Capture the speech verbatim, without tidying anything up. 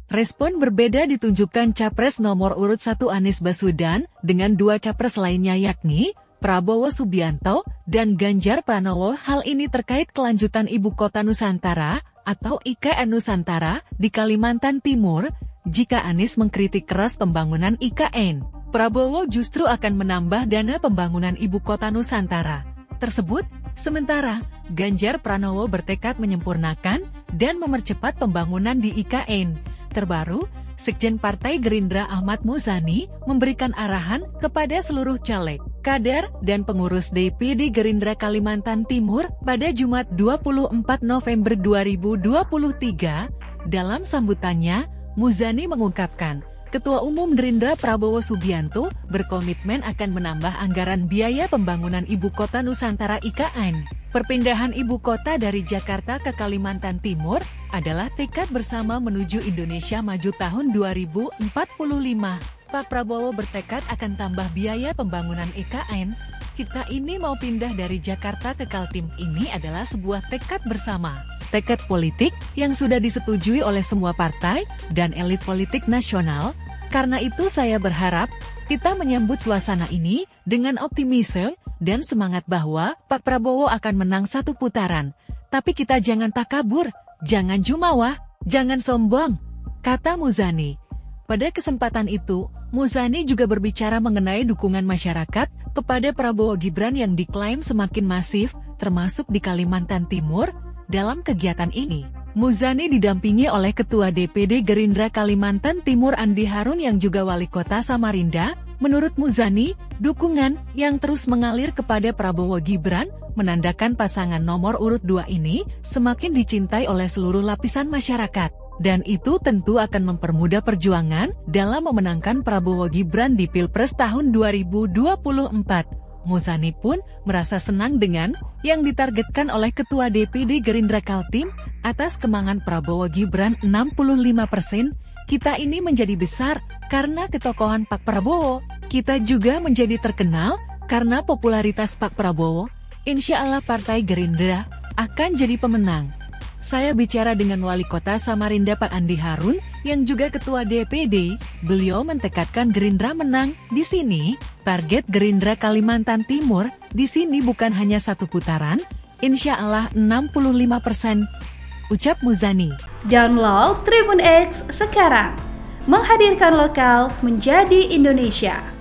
Respon berbeda ditunjukkan Capres nomor urut satu Anies Baswedan dengan dua capres lainnya yakni Prabowo Subianto dan Ganjar Pranowo. Hal ini terkait kelanjutan Ibu Kota Nusantara atau I K N Nusantara di Kalimantan Timur. Jika Anies mengkritik keras pembangunan I K N, Prabowo justru akan menambah dana pembangunan Ibu Kota Nusantara tersebut. Sementara, Ganjar Pranowo bertekad menyempurnakan dan mempercepat pembangunan di I K N. Terbaru, Sekjen Partai Gerindra Ahmad Muzani memberikan arahan kepada seluruh caleg, kader, dan pengurus D P D Gerindra Kalimantan Timur pada Jumat dua puluh empat November dua ribu dua puluh tiga. Dalam sambutannya, Muzani mengungkapkan, Ketua Umum Gerindra Prabowo Subianto berkomitmen akan menambah anggaran biaya pembangunan Ibu Kota Nusantara I K N. Perpindahan ibu kota dari Jakarta ke Kalimantan Timur adalah tekad bersama menuju Indonesia Maju tahun dua ribu empat puluh lima. Pak Prabowo bertekad akan tambah biaya pembangunan I K N. Kita ini mau pindah dari Jakarta ke Kaltim, ini adalah sebuah tekad bersama. Tekad politik yang sudah disetujui oleh semua partai dan elit politik nasional. Karena itu saya berharap kita menyambut suasana ini dengan optimisme dan semangat bahwa Pak Prabowo akan menang satu putaran. Tapi kita jangan takabur, jangan jumawah, jangan sombong, kata Muzani. Pada kesempatan itu, Muzani juga berbicara mengenai dukungan masyarakat kepada Prabowo Gibran yang diklaim semakin masif, termasuk di Kalimantan Timur. Dalam kegiatan ini, Muzani didampingi oleh Ketua D P D Gerindra Kalimantan Timur Andi Harun yang juga Wali Kota Samarinda. Menurut Muzani, dukungan yang terus mengalir kepada Prabowo Gibran menandakan pasangan nomor urut dua ini semakin dicintai oleh seluruh lapisan masyarakat. Dan itu tentu akan mempermudah perjuangan dalam memenangkan Prabowo Gibran di Pilpres tahun dua ribu dua puluh empat. Muzani pun merasa senang dengan yang ditargetkan oleh Ketua D P D Gerindra Kaltim atas kemenangan Prabowo Gibran enam puluh lima persen. Kita ini menjadi besar karena ketokohan Pak Prabowo. Kita juga menjadi terkenal karena popularitas Pak Prabowo. Insya Allah Partai Gerindra akan jadi pemenang. Saya bicara dengan Wali Kota Samarinda Pak Andi Harun yang juga Ketua D P D. Beliau mentekadkan Gerindra menang. Di sini, target Gerindra Kalimantan Timur di sini bukan hanya satu putaran, insya Allah enam puluh lima persen. Ucap Muzani. Download Tribun X sekarang. Menghadirkan lokal menjadi Indonesia.